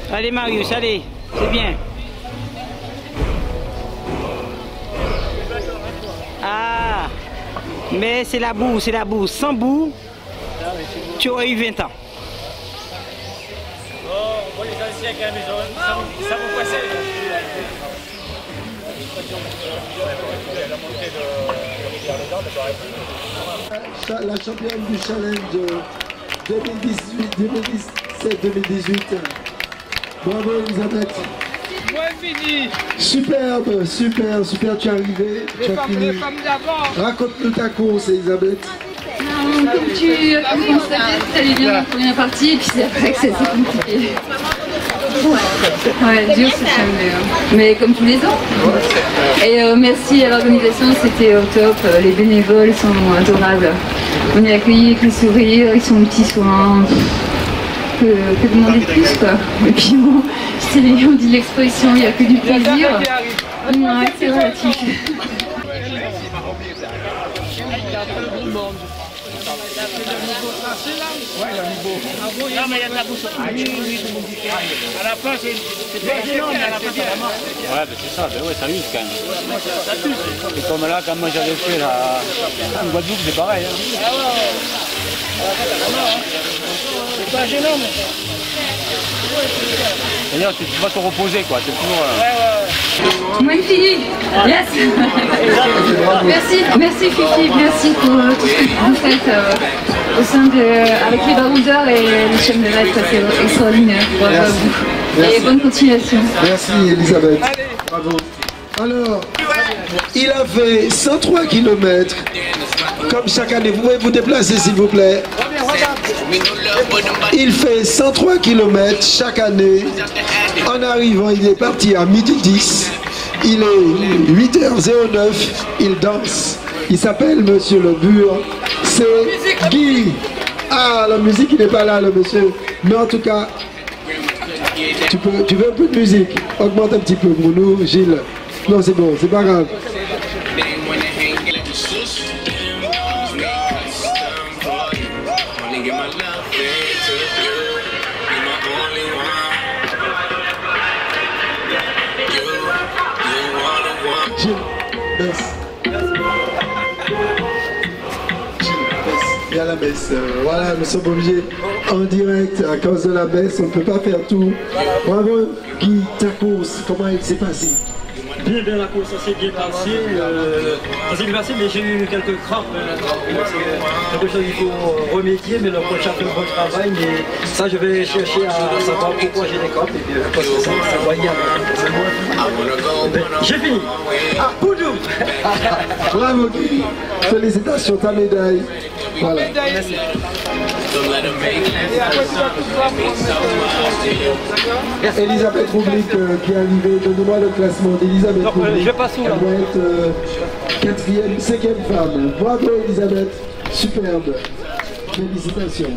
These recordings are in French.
Allez Marius, allez, c'est bien. Ah, mais c'est la boue, c'est la boue. Sans boue, tu aurais eu 20 ans. Bon, les anciens quand même, ça vous passait. La championne du challenge 2017-2018. Bravo Elisabeth. Moins fini. Superbe, super, super, tu es arrivé. Tu as fini. Les femmes d'avant. Raconte-nous ta course Elisabeth. Comme tu as constaté, tout allait bien dans la première partie et puis c'est après que c'était compliqué. Ouais, dur ce challenge, mais comme tous les ans. Et merci à l'organisation, c'était au top. Les bénévoles sont adorables. On est accueillis avec le sourire, ils sont aux petits soins. Que demander de plus quoi. Et puis bon, on dit l'expression, il n'y a que du plaisir. Ouais, c'est relatif. Non, mais il y a de la bouche. À la fin, c'est pas gênant, mais à la fin, c'est la mort. Ouais, ben c'est ça, ben ouais, ça use quand même. C'est comme là, quand moi j'avais fait la en Guadeloupe, c'est pareil. Hein. C'est pas gênant, mais. D'ailleurs, tu vas te reposer, quoi. C'est toujours. Moins fini. Yes. Merci Fifi, merci pour tout ce que vous faites au sein de, avec les baroudeurs et les chaînes de maître, c'est extraordinaire. Bravo à vous. Et bonne continuation. Merci Elisabeth. Bravo. Alors, il a fait 103 km. Comme chaque année, vous pouvez vous déplacer s'il vous plaît. Il fait 103 km chaque année. En arrivant, il est parti à midi 10. Il est 8h09. Il danse. Il s'appelle Monsieur Le Bur. C'est Guy. Ah, la musique, il n'est pas là, le monsieur. Mais en tout cas, tu veux un peu de musique? Augmente un petit peu pour nous, Gilles. Non, c'est bon, c'est pas grave. Gilles, baisse. Il y a la baisse. Voilà, nous sommes obligés en direct à cause de la baisse. On ne peut pas faire tout. Bravo, Guy, ta course, comment elle s'est passée? Bien, la course, ça s'est bien passé. Mais j'ai eu quelques crampes. C'est quelque chose qu'il faut remédier, mais le prochain fait un bon travail. Mais ça, je vais chercher à savoir pourquoi j'ai des crampes. Et puis, parce que ça va y aller. J'ai fini. Ah, Poudou. Bravo, Guy. Félicitations, ta médaille. Voilà. Elisabeth Roublik qui est arrivée, donnez-moi le classement d'Elisabeth Roublik. Je passe où là? Elle doit être 4e, 5e femme. Bravo Elisabeth, superbe. Félicitations.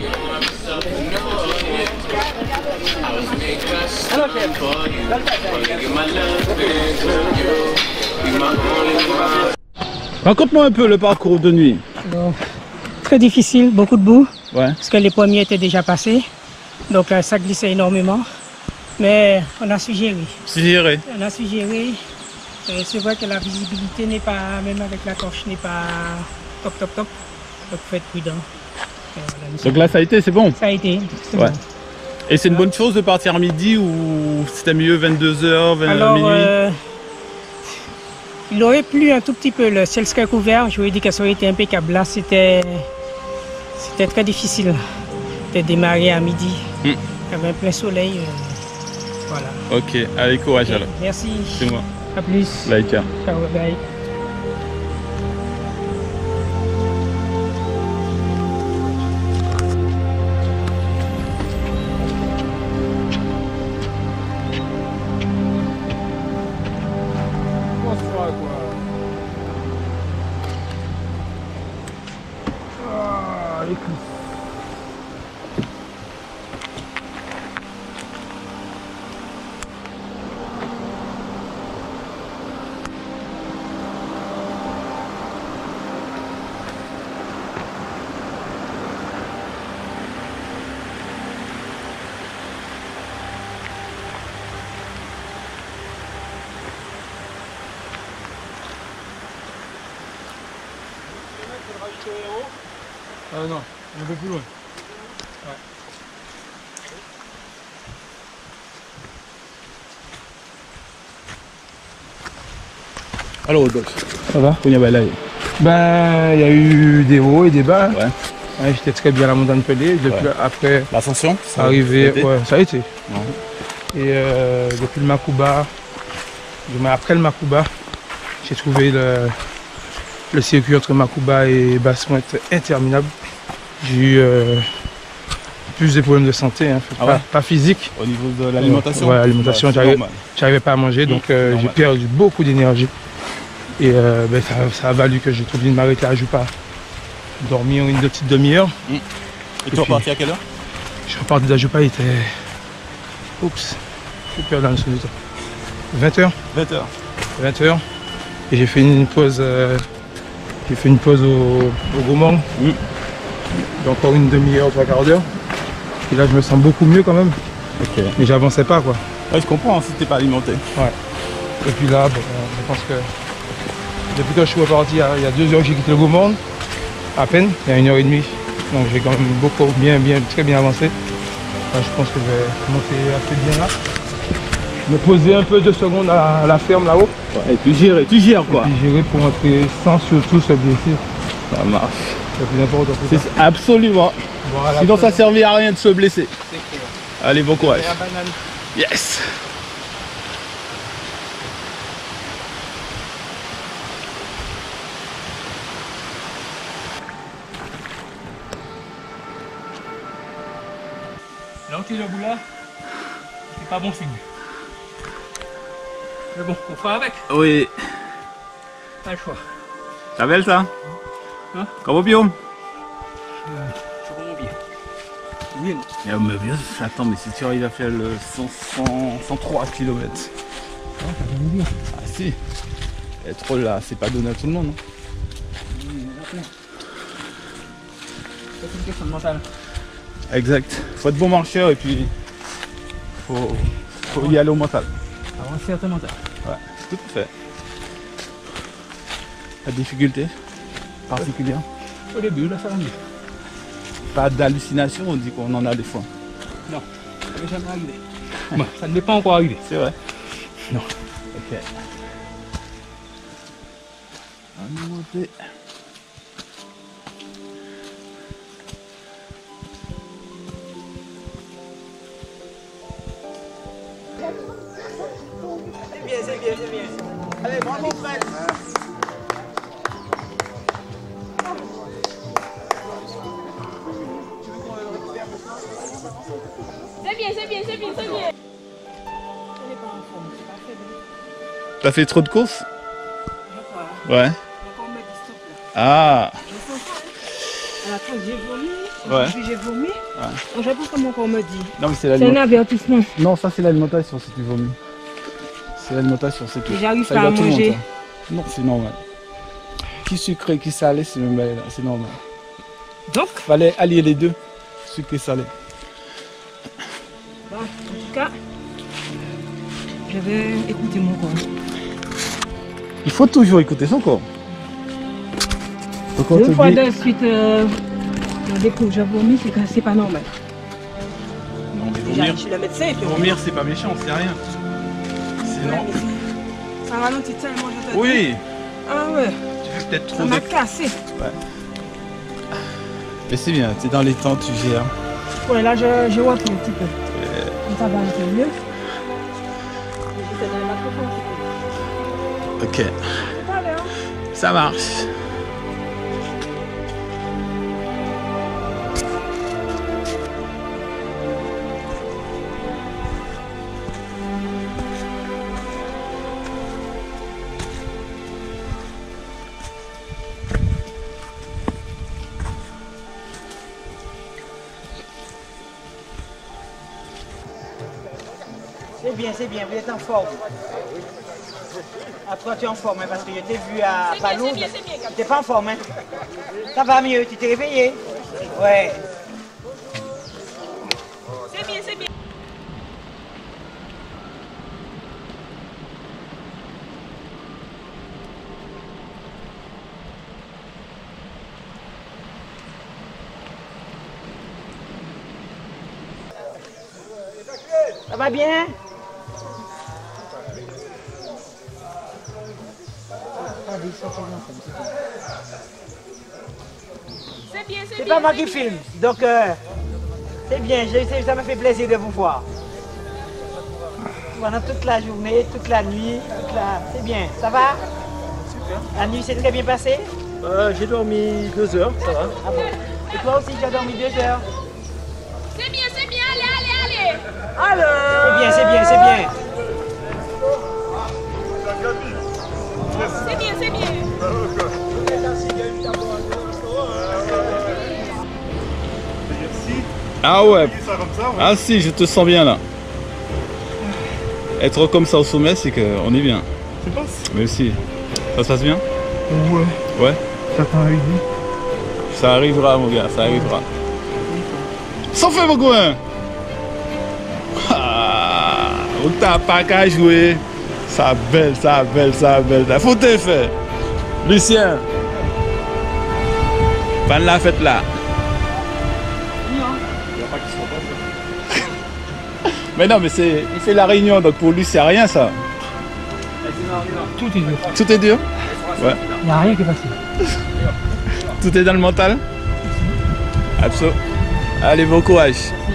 Raconte-moi un peu le parcours de nuit. Bon, très difficile, beaucoup de boue. Ouais. Parce que les premiers étaient déjà passés. Donc ça glissait énormément. Mais on a su gérer. C'est géré. On a su gérer. C'est vrai que la visibilité n'est pas, même avec la torche, n'est pas top. Donc il faut être prudent. Voilà, Donc là, ça a été, c'est bon. ça a été. C'est Ouais. bon. Et c'est une bonne chose de partir à midi ou c'était mieux 22h, Alors, minuit? il aurait plu un tout petit peu, le ciel serait couvert, je vous ai dit que ça aurait été impeccable. Là, c'était très difficile de démarrer à midi. Il y avait plein soleil. Voilà. Ok, allez, courage alors. Merci. C'est moi. À plus. Laïka. Ciao, bye. Non, un peu plus loin. Ouais. Alors Rodolphe, Ça va? on y va là. Ben, il y a eu des hauts et des bas. Ouais. Ouais, j'étais très bien à la montagne Pelée. Depuis, après, L'ascension, ça arrivé, a été ouais, ça a été. Ouais. Et depuis le Makuba, après le Makuba, j'ai trouvé le circuit entre Makuba et Basse-Pointe interminable. J'ai eu plus de problèmes de santé, hein, pas physique. Au niveau de l'alimentation? Ouais, l'alimentation, j'arrivais pas à manger, donc j'ai perdu beaucoup d'énergie. Et ben, ça a valu que j'ai été obligé de m'arrêter à Jupa, dormir une petite demi-heure. Et tu es reparti à quelle heure? Je suis reparti d'Ajupa, il était... Oups, j'ai perdu dans le son du temps. 20h. 20h. 20h. Et j'ai fait une pause, au Gaumont. Encore une demi-heure, 3/4 d'heure. Et là, je me sens beaucoup mieux quand même. Ok. Mais j'avançais pas, quoi. Ouais, je comprends si t'es pas alimenté. Ouais. Et puis là, bon, je pense que depuis que je suis reparti, il y a 2 heures que j'ai quitté le Gaumont, à peine, il y a 1h30. Donc j'ai quand même très bien avancé. Là, je pense que je vais monter assez bien là. Me poser un peu 2 secondes à la ferme là-haut. Ouais, et tu gères quoi. Et puis gérer pour entrer sans surtout se blesser. Ça marche. C'est le plus important. C'est absolument. Voilà, sinon ça ne servit à rien de se blesser. Allez, bon courage. Yes. Là où tu es debout là, c'est pas bon signe. Mais bon, on fera avec. Oui. Pas le choix. Ça belle ça? Hein? Comment bien? C'est vraiment bien. Oui. Mais bien, attends, mais si tu arrives à faire le 103 km. Ah si. Être là, c'est pas donné à tout le monde. Hein. C'est une question de mental. Exact. Faut être bon marcheur et puis faut y aller au mental. Avoir un certain mental. Ouais, tout à fait. La difficulté particulière. Au début, là, ça va mieux. Pas d'hallucination, on dit qu'on en a des fois. Non, ça n'est jamais arrivé. Bon, ça ne m'est pas encore arrivé. C'est vrai? Non. Ok. On va monter. C'est bien. Allez, bravo Fred. C'est bien. T'as fait trop de courses? Je crois. Ouais. Encore on me dit stop là. Ah. Je sens ça, hein. À la fin, j'ai vomi. Ouais. Puis j'ai vomi. Ouais. Donc, je sais pas comment on me dit. Non mais c'est C'est un l'alimentation. avertissement. Non, ça c'est l'alimentation si tu vomis. C'est l'alimentation, c'est tout. J'arrive Ça pas y va à tout le monde, manger. ça. Non, c'est normal. Qui sucré, qui salé, c'est normal. Donc, Fallait allier les deux, sucré et salé. bon, en tout cas, je vais écouter mon corps. Il faut toujours écouter son corps. Donc, on te Une fois dit- de suite, on découvre que j'ai vomi, c'est que c'est pas normal. Non, mais Déjà, je suis le médecin et puis on vomir, c'est pas méchant, c'est rien. Sinon. ça ralentit tellement, je te dis. Oui, Ah ouais, tu fais peut-être ça trop m'a de. cassé. Mais c'est bien, t'es dans les temps, tu gères. Ouais, là, je repris un petit peu. Comme ça va un peu mieux. J'étais dans le microphone, c'est Ok, tout. Tout à l'heure. ça marche. C'est bien, vous êtes en forme. Après, tu es en forme, hein, parce que je t'ai vu à Palourde. Tu n'es pas en forme, hein? Ça va mieux, tu t'es réveillé? Ouais. C'est bien. Ça va bien? C'est pas moi qui filme, donc c'est bien, ça me fait plaisir de vous voir. Pendant toute la journée, toute la nuit, c'est bien, ça va? Super. La nuit s'est très bien passée? J'ai dormi 2 heures, ça va. Ah bon. Et toi aussi, tu as dormi 2 heures? C'est bien, allez. Alors! C'est bien. C'est bien. Ah ouais. Ah si, je te sens bien là. Être comme ça au sommet, c'est qu'on est bien. Tu penses? Mais si. Ça se passe bien? Ouais. Ouais. Ça t'en arrive? Ça arrivera mon gars, ça arrivera. Sans feu Bogoin. Où t'as pas qu'à jouer. Ça belle. Faut te faire. Lucien. Pas de la fête là. Mais non, mais il fait la réunion, donc pour lui c'est rien ça. Tout est dur. Tout est dur? Ouais. Il n'y a rien qui est facile. Tout est dans le mental? Absolument. Allez, bon courage.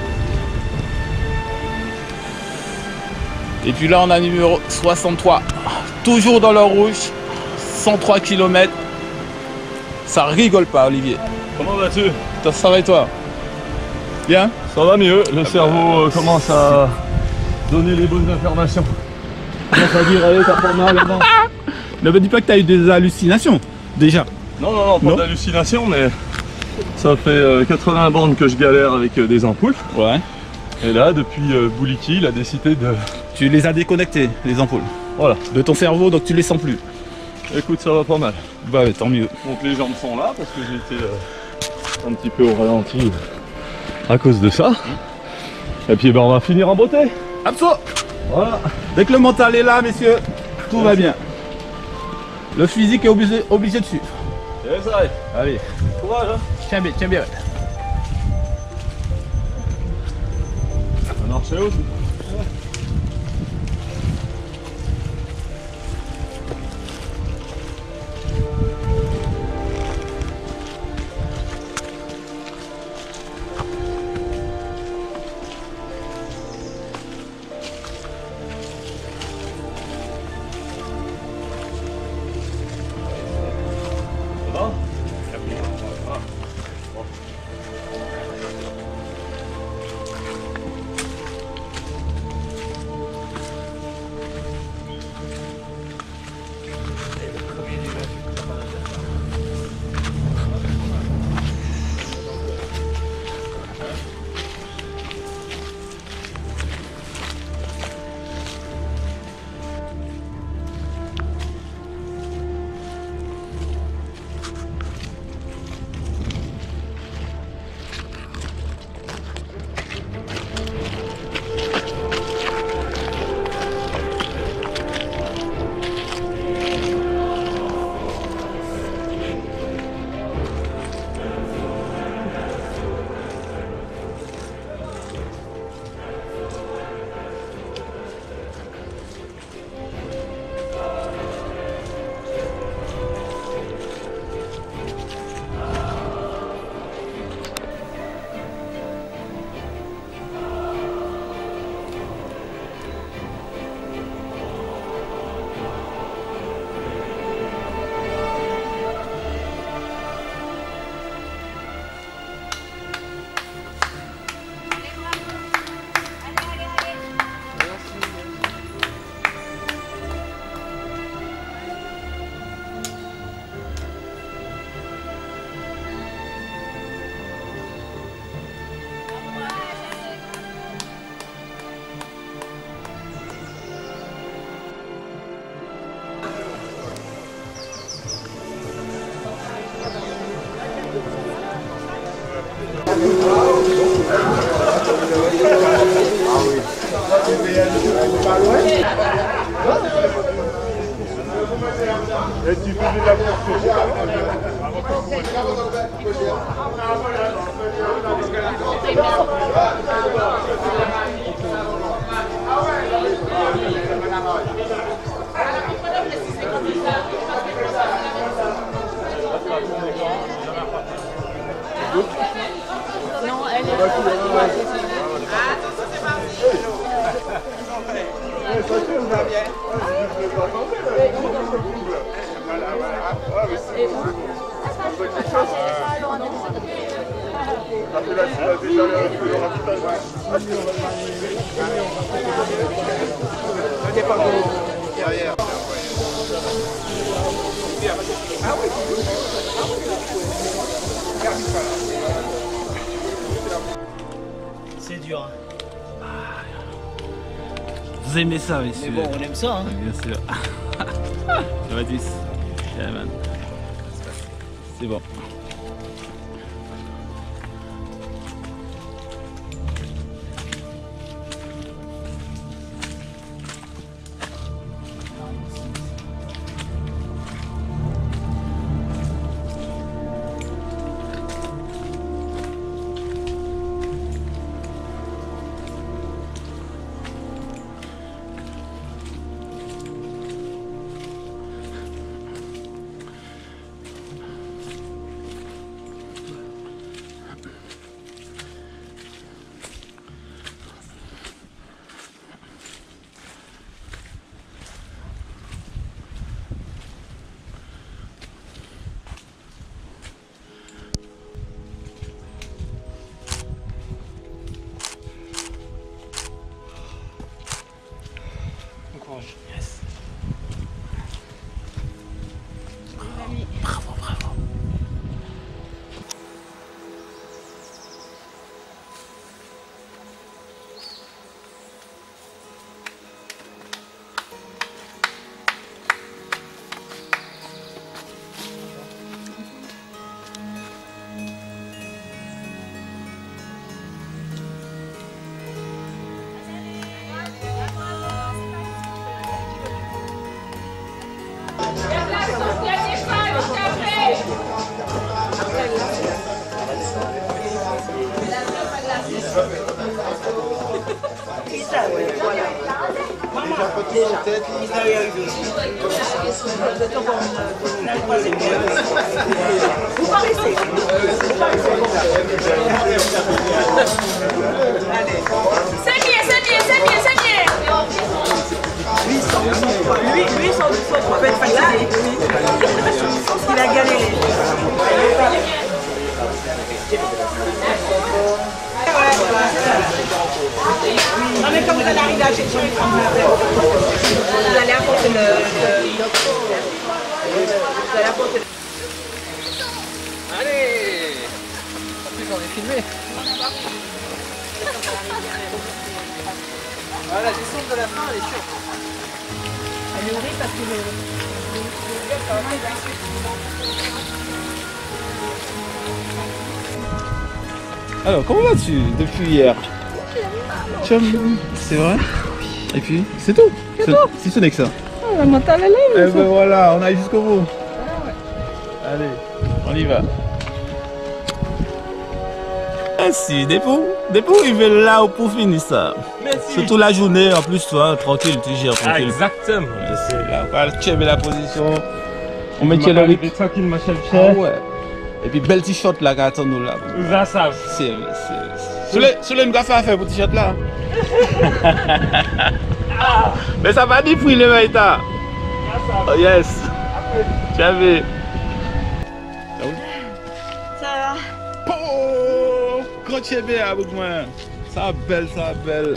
Et puis là, on a numéro 63. Toujours dans le rouge. 103 km. Ça rigole pas, Olivier. Comment vas-tu? Ça va et toi? Bien? Ça va mieux. Le cerveau commence à donner les bonnes informations. Commence à dire, allez, t'as pas mal avant. Ne me dis pas que tu as eu des hallucinations, déjà. Non, pas d'hallucination, mais ça fait 80 bandes que je galère avec des ampoules. Ouais. Et là, depuis Bouliki, il a décidé de... Tu les as déconnectées, les ampoules. Voilà. De ton cerveau, donc tu les sens plus. Écoute, ça va pas mal. Bah, tant mieux. Donc les jambes sont là, parce que j'ai été un petit peu au ralenti à cause de ça. Et puis, on va finir en beauté. Absolument. Voilà. Dès que le mental est là, messieurs, tout va bien. Le physique est obligé de suivre. Et ça arrive. Allez. Courage, hein. Tiens bien. Ça marchait aussi. Et tu fais de la course. C'est dur. Hein. Vous aimez ça, messieurs? Mais bon, on aime ça, hein. Bien sûr. Ça va 10. Yeah, man. C'est bon. Yes. Bravo, bravo. Lui, son peut être fatigué. Il a galéré. Non mais quand vous allez arriver à Chechen, vous allez apporter vous allez apporter Allez. En plus on est filmé. Voilà, la descente de la fin elle est sûre. Elle est horrible parce que Alors, comment vas-tu depuis hier? C'est vrai? Et puis, c'est tout. Si ce n'est que ça. Oh, la mentale elle est. Eh ben voilà, on arrive jusqu'au bout. Allez, on y va. Merci, Dépôt, il veut là pour finir ça. Merci. Surtout la journée, en plus, toi, tranquille, tu gères tranquille. Ah, exactement. Là, on va checker la position. On met le rythme. Tranquille, ma chef. Ah ouais. Et puis, belle t-shirt là, qui attend nous là. Ça, ça. C'est. Sur le gars, faire pour t-shirt là. Mais ça va dire pour le maïta. Oh yes. Tu as vu. Ça va. Oh, quand tu es bien avec moi. Ça belle, ça belle.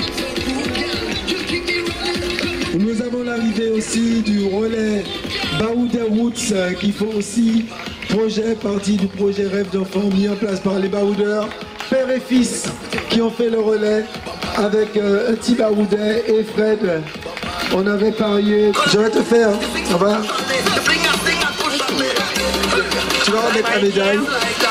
Nous avons l'arrivée aussi du relais Baoudé Roots qui font aussi partie du projet Rêve d'enfant mis en place par les Baoudeurs, père et fils qui ont fait le relais avec un petit Baoudé et Fred. On avait parié. Je vais te faire, ça va? Tu vas remettre la médaille.